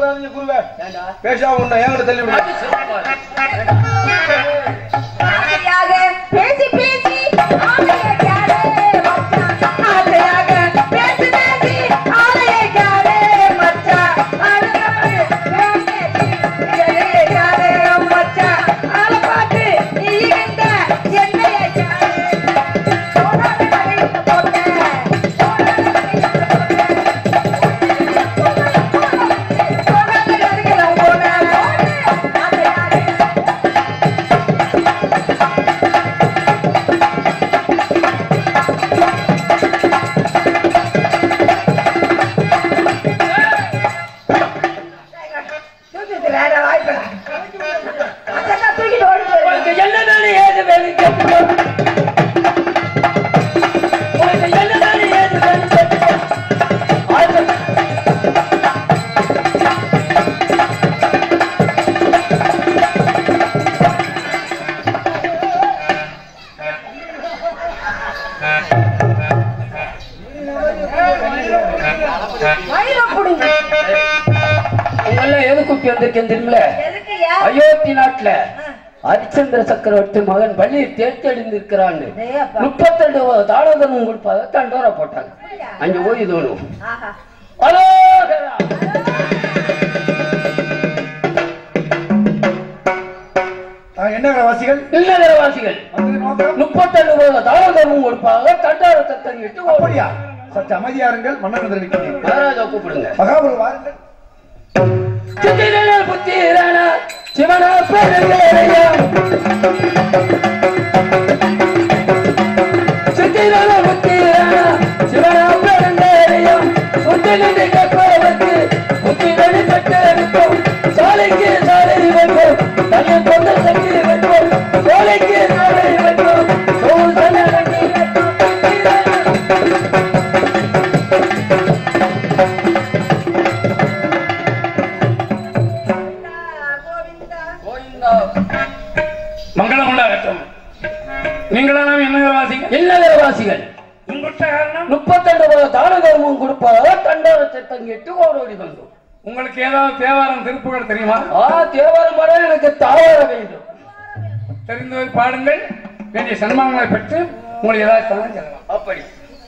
வராதீங்க குருவே. பேசாம உன்னை ஏங்கட தள்ளி விடு. பேசி பேசி ஆளைய கேளே மச்சான் ஆளையாக பேசி பேசி ஆளைய கேளே மச்சான் ஆளையாக கேளே கேளே மச்சான் ஆள பாத்து நீ இந்த என்னைய கேளே சோடாத கடையில போட்டே அயோத்தி நாட்டுல ஹரிச்சந்திர சக்கரவர்த்தி மகன் பள்ளியில் தேர்ந்தெடுந்திருக்கிறான். 32 தாளதமும் கொடுப்பாங்க. தண்டோரா போட்டாங்க. அங்க ஓய் தோணும். என்னவாசிகள் 32 தாளதமும் கொடுப்பாங்க. தண்டோரத்தை தங்கிட்டு ஓடியா. சற்று அமைதியாருங்கள். மன்னன் தெரிவிக்கிறேன். மகாராஜா கூப்பிடுங்க. மகாபுரு வாருங்கள். புத்திரான சிவனா பெருங்கேரையா சுத்திரான புத்திரான சிவனா பெருங்கேரையும் புத்திரனை கேட்பதற்கு புத்திரனை பெற்றெடுக்கும் சாலைக்கு சாலை வைப்போம் தனியை கொண்ட சக்தி வைப்போம் சோலைக்கு சாலை வைப்போம் சோல் சனி மங்களம் உண்டாகட்டும். நீங்களெல்லாம் என்னவாசிகள் 32 தான தர்மம் கொடுப்பாக தண்டோரத்தை தங்கிட்டு ஓடோடி வந்தோம். உங்களுக்கு ஏதாவது தேவாரம் திருப்புகள் தெரியுமா? தேவாரம் பாட எனக்கு தாவர வேண்டும். தெரிந்தவை பாடுங்கள். வேண்டிய சன்மானங்களை பெற்று உங்களுக்கு ஏதாவது சொல்லலாம். அப்படி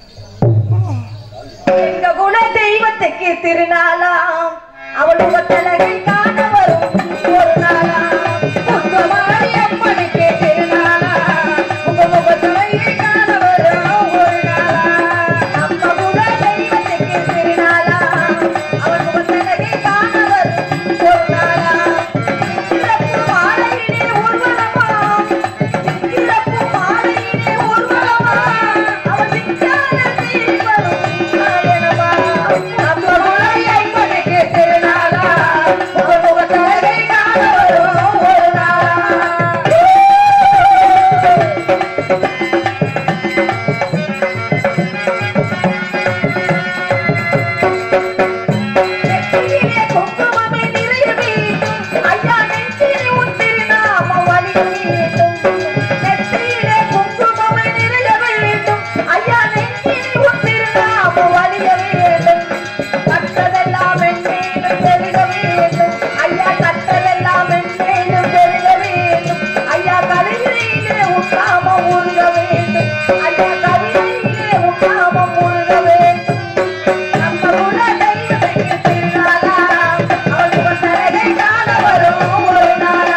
எங்க குல தெய்வத்துக்கு திருநாளாம் அவள் முகத்தலகை காண வரும் ஒரு நாளாம் உங்கமாரி அம்மனுக்கு திருநாளா உங்க முகத்தலகை காண வரும் ஒரு நாளா நம்ம குல தெய்வத்துக்கு திருநாளாம் அவள் முகத்தலகை காண வரும் ஒரு நாளா சிறப்பு மாலையிலே ஊர்வலமா சிறப்பு மாலையிலே ஊர்வலமா அவள் சிங்கார தீவரும் நாயனமா நம்ம குல ஐயப்பனுக்கு திருநாளா உங்க முகத்தலகை காண வரும் ஒரு நாளா நெற்றியிலே குங்குமமே நிறைய வேண்டும் ஐயா நெஞ்சிலே உன் திருநாமம் வலிய வேண்டும் நெற்றியிலே குங்குமமே நிறைய வேண்டும் ஐயா நெஞ்சிலே உன் திருநாமம் வலிய வேண்டும் கட்டதெல்லாம் மென்மேலும் பெருக வேண்டும் ஐயா கட்டதெல்லாம் மென்மேலும் பெருக வேண்டும் ஐயா கவிதையிலே உன் நாமம் உருக வேண்டும் ஐயா கவிதையிலே உன் நாமம் உருக வேண்டும் நம்ம குல தெய்வத்துக்கு திருநாளா அவள் முகத்தலகை காண வரும் ஒரு நாளா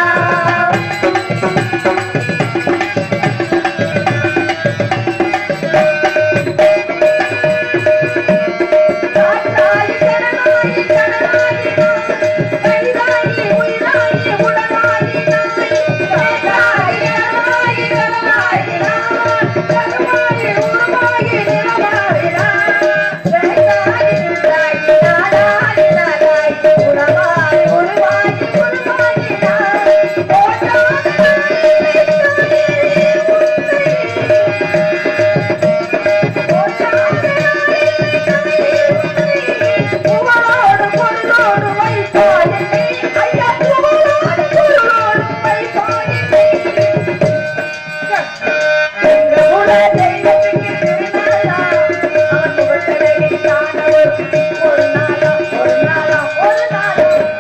காற்றாய் கடனாய் கடனாய் கைதாயி உயிராயி உடனாயி காற்றாய் கடனாய் கடனாய் கருமாயி உருவாகி நிலமாறி கைதாயி நின்றாய் நாடாய் நாடாய் உடமாய் உருவாகி உருவாகி போட்டாத புகழோடு பொருளோடு வைப்பாயினே ஐயா புகழோடு பொருளோடு வைப்பாயினே எங்க குல தெய்வத்துக்கு திருநாளா அவன் முகத்தலகை காண வரும் ஒரு நாளா ஒரு நாளா ஒரு நாளா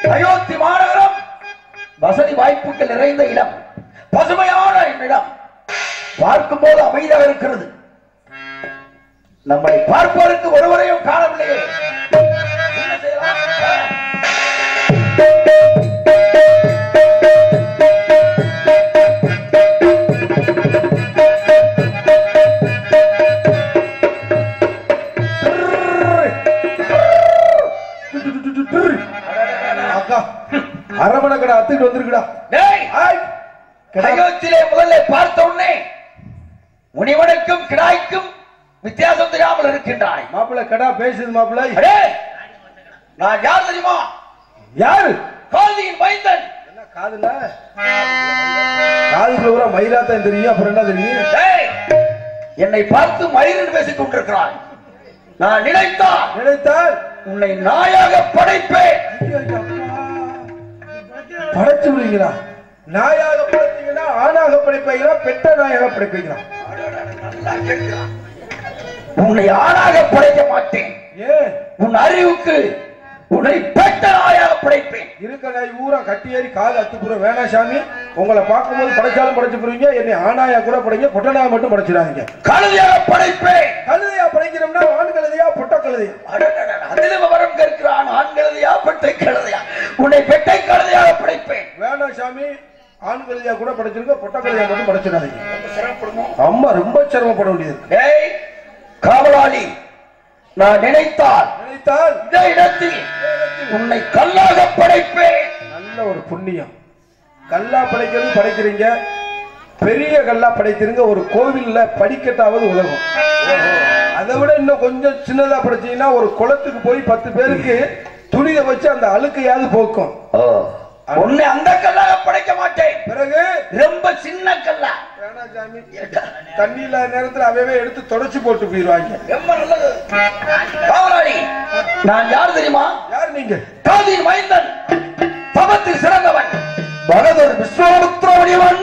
அயோத்தி மாநகரம் வசதி வாய்ப்புகள் நிறைந்த இடம், பசுமையான இடம், பார்க்கும் போது அமைதியாக இருக்கிறது. நம்மை பார்ப்பதற்கு ஒருவரையும் காணவில்லையே, என்ன செய்யலாம்? அக்கா அரமணை கடை அத்துக்கிட்டு வந்திருக்குடா. அயோத்தியிலே முதல்ல பார்த்த உடனே முனிவனுக்கும் கிடாய்க்கும் வித்தியாசம் தெரியாமல் இருக்கின்றாய். மாப்பிள்ளை கடா பேசுது மாப்பிள்ளை. நான் யார் தெரியுமா? யாரு? காதியின் மைந்தன். என்ன காதுல காதுக்குள்ள பூரா மயிலாத்தான் தெரியும், அப்புறம் என்ன தெரியும்? என்னை பார்த்து மயிரில் பேசிக் கொண்டிருக்கிறாய். நான் நினைத்தால் உன்னை நாயாக படைப்பேன். படைச்சு விடுவீங்களா? நாயாக படைப்பீங்களா, ஆணாக படைப்பீங்களா, பெட்ட நாயாக படைப்பீங்களா? உன்னை ஆணாக படைக்க மாட்டேன். ஏன்? உன் அறிவுக்கு உன்னை பெட்ட நாயாக படைப்பேன். இருக்க நாய் ஊரா கட்டி ஏறி கால் அத்துப்புற வேணா சாமி. உங்களை பார்க்கும்போது படைச்சாலும் படைச்சு போறீங்க, என்னை ஆணாயா கூட படைங்க, பொட்ட நாயை மட்டும் படைச்சிடாதீங்க. கழுதையாக படைப்பேன். கழுதையா படைக்கிறோம்னா ஆண் கழுதையா பொட்ட கழுதையா? அதில் விவரம் கேட்கிறான். ஆண் கழுதையா பெட்டை கழுதையா? உன்னை பெட்டை கழுதையாக படைப்பேன். வேணா சாமி, ஆண் கழுதையா கூட படைச்சிருக்க, பொட்ட கழுதையா மட்டும் படைச்சிடாதீங்க. அம்மா ரொம்ப சிரமப்பட வேண்டியது. டேய் காவலாளி, நான் நினைத்தால் இந்த இடத்தில் உன்னை கல்லாக படைப்பேன். நல்ல ஒரு புண்ணியம். கல்லா படைக்கிறது படைக்கிறீங்க, பெரிய கல்லா படைக்கிறீங்க, ஒரு கோவில்ல படிக்கட்டாவது உதவும். அதை விட இன்னும் கொஞ்சம் சின்னதா படைச்சீங்கன்னா ஒரு குளத்துக்கு போய் 10 பேருக்கு துணியை வச்சு அந்த அழுக்கையாவது போக்கும். உன்னை அந்த கல்லாக படைக்க மாட்டேன். பிறகு ரொம்ப சின்ன கல்லா. தண்ணி இல்லாத நேரத்தில் அவையவே எடுத்து தொடச்சு போட்டு போயிடுவாங்க. காவலாளி, நான் யார் தெரியுமா? யார் நீங்க? காதியின் மைந்தன், தவத்தில் சிறந்தவன், பகதூர் விஸ்வாமித்ர முனிவன்.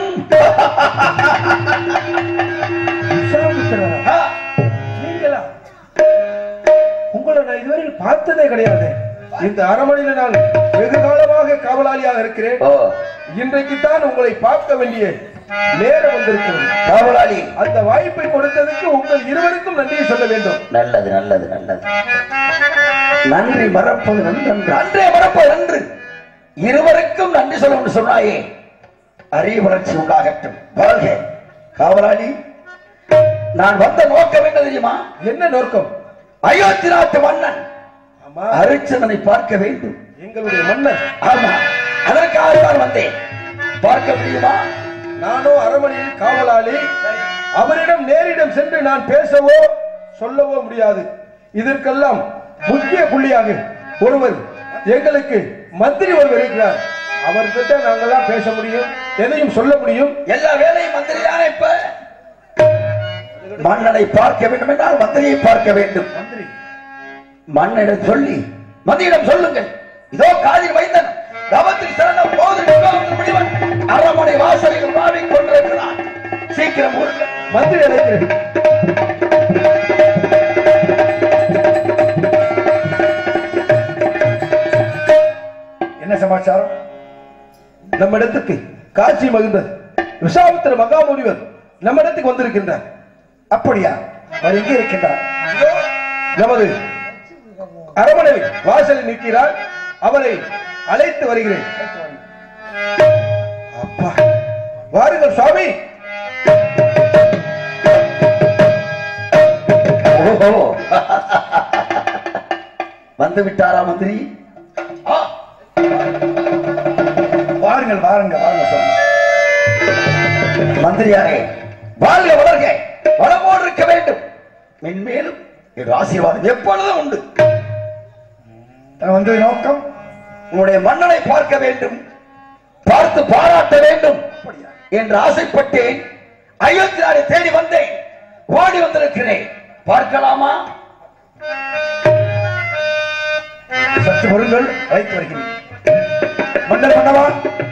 நீங்களா? உங்களை நான் இதுவரையில் பார்த்ததே கிடையாது. இந்த அரமனையில நான் வெகு காலமாக காவலாளியாக இருக்கிறேன். இன்றைக்கு தான் உங்களை பார்க்க வேண்டிய நேரம் வந்திருக்கிறது. காவலாளி, அந்த வாய்ப்பை கொடுத்ததுக்கு உங்கள் இருவருக்கும் நன்றியை சொல்ல வேண்டும். நல்லது நல்லது நல்லது. நன்றி மறப்பது நன்றன்று, அன்றே மறப்பது நன்று. இருவருக்கும் நன்றி சொல்ல சொன்னாயே, அறிவு வளர்ச்சி உண்டாகட்டும். வாழ்க. காவலாளி, நான் வந்த நோக்கம் என்ன தெரியுமா? என்ன நோக்கம்? அயோத்தி நாட்டு மன்னன் ஹரிச்சந்திரனை பார்க்க வேண்டும். எங்களுடைய மன்னன்? ஆமா, அதற்காக தான் வந்தேன். பார்க்க முடியுமா? நானோ அரமனையில் காவலாளி. அவரிடம் நேரிடம் சென்று நான் பேசவோ சொல்லவோ முடியாது. இதற்கெல்லாம் முக்கிய புள்ளியாக ஒருவர், எங்களுக்கு மந்திரி ஒருவர் இருக்கிறார். அவர்கிட்ட நாங்கெல்லாம் பேச முடியும், எதையும் சொல்ல முடியும். எல்லா வேலையும் மந்திரி தானே. இப்ப மன்னனை பார்க்க வேண்டும் என்றால் மந்திரியை பார்க்க வேண்டும். மந்திரி மன்னனிடம் சொல்லி மந்திரியிடம் சொல்லுங்கள், இதோ காதில் வைத்தன் தவத்தில் சிறந்த போது முடிவன் அரமனை வாசலில் வாவிக் கொண்டிருக்கிறான். சீக்கிரம் மந்திரி அழைக்கிறேன். என்ன சமாச்சாரம்? நம்ம இடத்துக்கு காட்சி மகிழ்ந்தது விஸ்வாமித்திர மகாமுனிவர் நம்ம இடத்துக்கு வந்திருக்கின்றார். அப்படியா? அவர் எங்கே இருக்கின்றார்? நமது அரமனை வாசலில் நிற்கிறார். அவரை அழைத்து வருகிறேன். அப்பா, வாருங்கள் சுவாமி. வந்து விட்டாரா மந்திரி? வாருங்கள் வாருங்கள் வாருங்கள் சுவாமி. மந்திரியாரே, வாழ்க வளர்க, வளமோடு இருக்க வேண்டும். மென்மேலும் ஆசீர்வாதம் எப்பொழுதும் உண்டு. வந்து நோக்கம் உன்னுடைய மன்னனை பார்க்க வேண்டும், பார்த்து பாராட்ட வேண்டும் என்று ஆசைப்பட்டேன். அயோத்தி நாடை தேடி வந்தேன், ஓடி வந்திருக்கிறேன். பார்க்கலாமா? சற்று பொருள்கள் அழைத்து வருகிறேன். மன்னர் மன்னவா,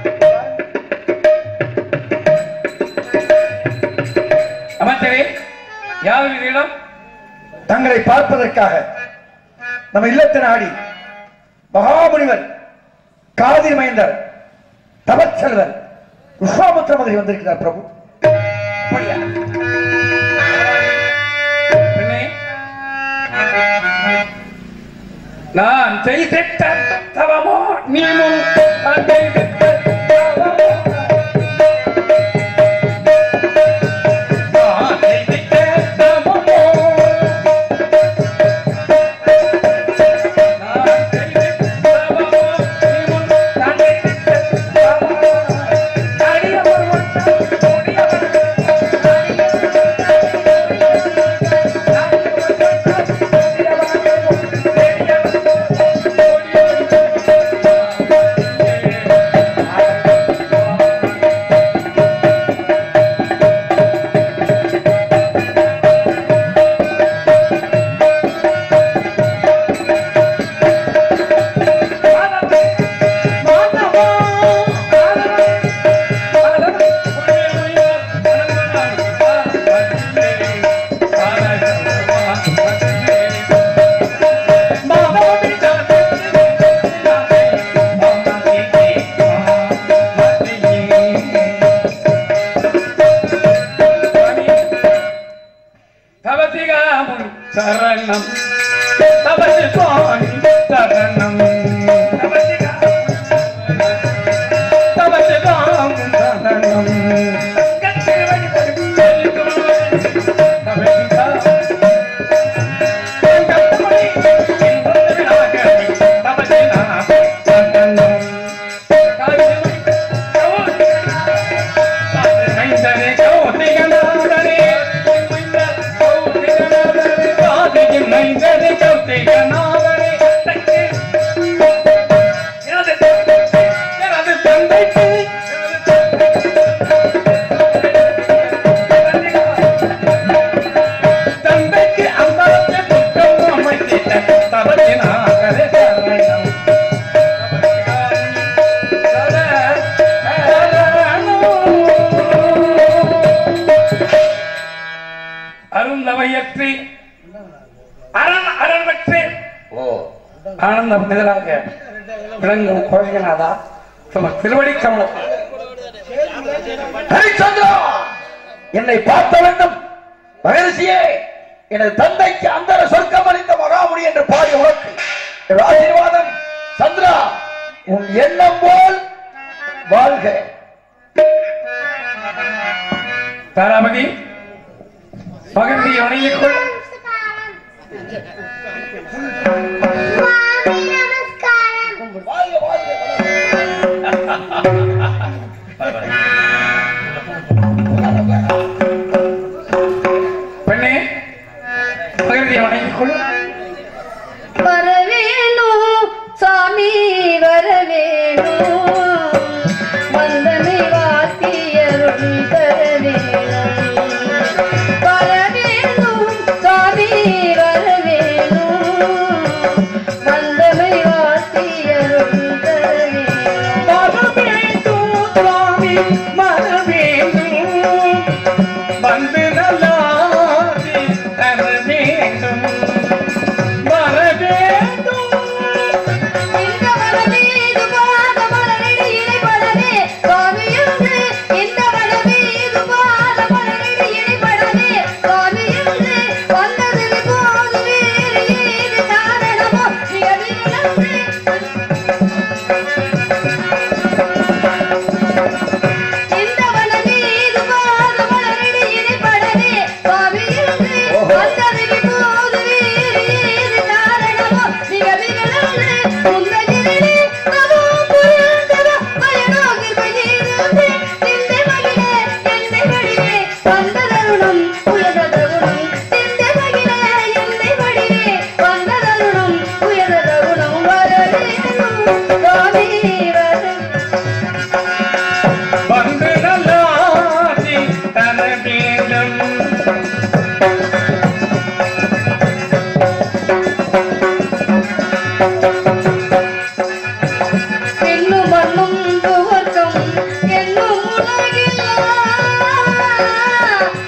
அமைச்சரே, யார் இடம்? தங்களை பார்ப்பதற்காக நம்ம இல்லத்தை நாடி மகாமுனிவர் காதில் மைந்தர் தவச்செல்வர் விஸ்வாமுத்திர மகன் வந்திருக்கிறார் பிரபு. அப்படியா? பெண்ணே, நான் செய்திட்ட தவமோ நீ முன் நான் செய்திட்ட தவமோ நான் செய்திட்ட தவமோ நான் செய்திட்ட தவமோ நீ முன் நான் செய்திட்ட தவமோ அடியவர் சரணம் தவசி சுவாமி சரணம் தவசி ராம் சரணம் அருந்தவையற்றி அரண்வற்று ஆனந்த நிதலாக விளங்கும் கோவிகநாதா திருவடி கமலம். ஹரிச்சந்திரா, என்னை பார்த்த வேண்டும். மகரிஷியே, எனது தந்தைக்கு அந்தர சொர்க்கம் அளித்த மகாமுனி என்று பாடிய உனக்கு என் ஆசீர்வாதம். சந்திரா, உன் எண்ணம் போல் வாழ்க. தாராபதி மகிழ்ச்சியை வணங்கிக்கொள். வாழ்க, வாழ்க. பெண்ணே, மகிழ்ச்சியை வணங்கிக்கொள். வரவேணும் சாமி வரவேணும், வந்தனை வாத்தியருள் தரவேணும். வரவேணும் சாமி வரவேணும், வந்தனை வாத்தியருள் தரவேணும். வரவேண்டும் சுவாமி வரவேண்டும், வந்து நல்லாசி தர வேண்டும். வரவேண்டும் இந்த மனமீது பாத மலரடி இணைபடவே சுவாமியுண்டு, இந்த மனமீது பாத மலரடி இணைபடவே சுவாமியுண்டு. வந்ததில் போது வேறு ஏது காரணமோ மிக விரும்பு. இந்த மனமீது பாத மலரடி இணைபடவே சுவாமியுண்டு, வந்ததில் போது வேறு ஏது காரணமோ மிக விரும்பு. உந்தகிரிலே நமோ புரந்தர மயனோகி பயிரே திண்டே மகிழே என்னை வடிவே வந்த தருணம் உயர தருணம். திண்டே மகிழே என்னை வடிவே வந்த தருணம் உயர தருணம். வரவேணும் சுவாமி வந்து நல்லாசி தர வேண்டும். என்னும் மண்ணும் துவக்கம் என்னும் உலகில்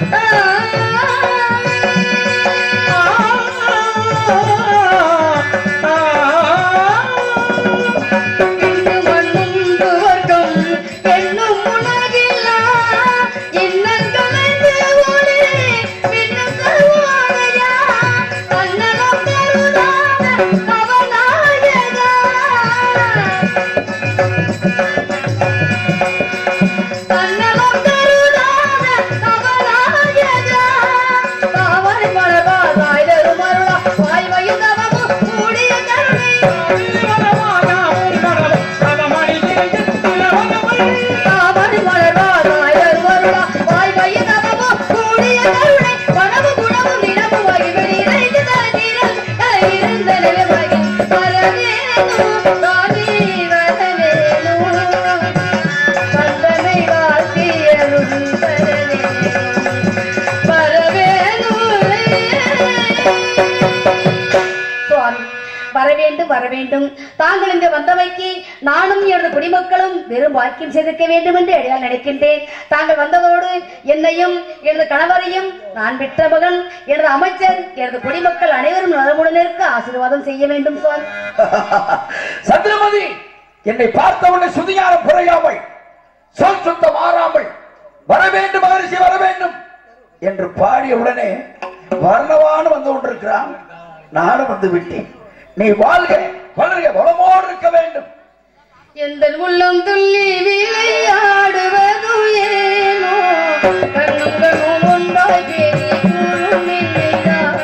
வர வேண்டும். தாங்கள் இங்கு வந்தவைக்கு நானும் எனது குடிமக்களும் வெறும் வாக்கியம் செய்திருக்க வேண்டும் என்று அடியால் நினைக்கின்றேன். தாங்கள் வந்ததோடு என்னையும் எனது கணவரையும் நான் பெற்ற மகன் எனது அமைச்சர் எனது குடிமக்கள் அனைவரும் நலமுடன் இருக்க ஆசீர்வாதம் செய்ய வேண்டும் சுவாமி. சந்திரமதி, என்னை பார்த்தவுடனே சுதியாரம் குறையாமல் சொல் சுத்தம் மாறாமல் வர வேண்டும் மகரிஷி வர வேண்டும் என்று பாடிய உடனே வர்ணவான் வந்து கொண்டிருக்கிறான். நானும் வந்து விட்டேன். நீ வாழ்க வளர்க வளமோடு இருக்க வேண்டும். எந்த உள்ளம் துள்ளி விளையாடுவது ஏனோ கண்ணுங்களும் ஒன்றாய் பேசி கூறும் இல்லைதான்.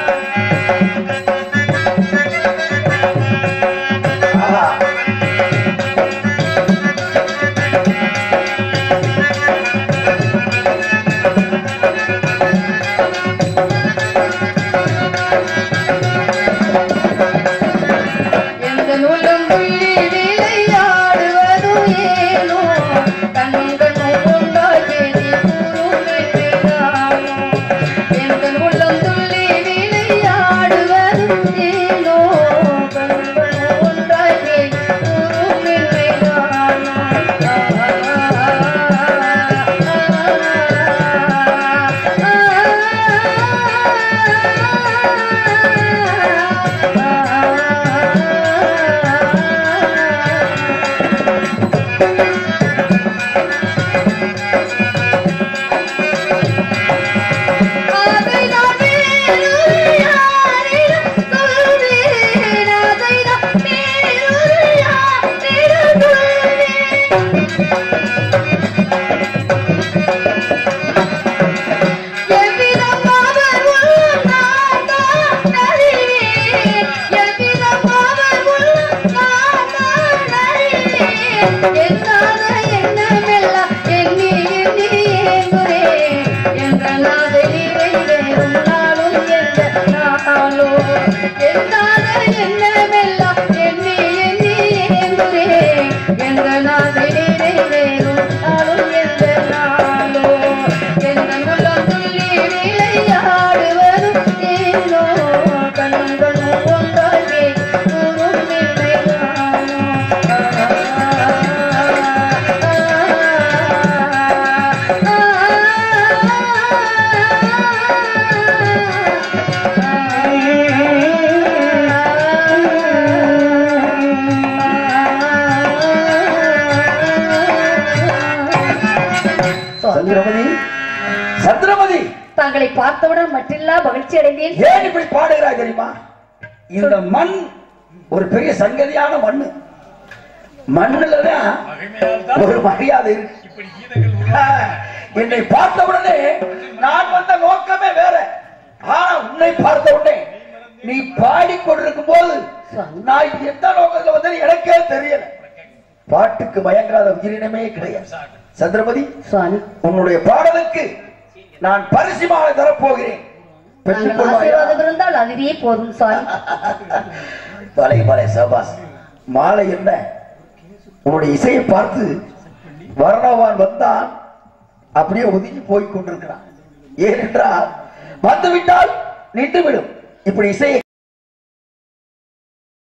சந்திரமதி, தாங்களை பார்த்தவுடன் மற்றில்லா மகிழ்ச்சி அடைந்தேன். ஏன் இப்படி பாடுகிறாய் தெரியுமா? இந்த மண் ஒரு பெரிய சங்கதியான மண்ணு. மண்ணுலதான் ஒரு மரியாதை இருக்கு. என்னை பார்த்தவுடனே நான் வந்த நோக்கமே வேற. ஆனா உன்னை பார்த்தவுடனே நீ பாடிக்கொண்டிருக்கும் போது நான் எந்த நோக்கத்துல வந்து எனக்கே தெரியல. பாட்டுக்கு மயங்காத உயிரினமே கிடையாது. சந்திரமதி, உன்னுடைய பாடலுக்கு நான் பரிசு மாலை தரப்போகிறேன். ஆசீர்வாதம் இருந்தால் அதுவே போதும் சாமி. பலை பலை சபாஸ். மாலை என்ன? உன்னுடைய இசையை பார்த்து வர்ணவான் வந்தான், அப்படியே ஒதுங்கி போய் கொண்டிருக்கிறான். ஏனென்றால் வந்துவிட்டால் நின்றுவிடும். இப்படி இசையை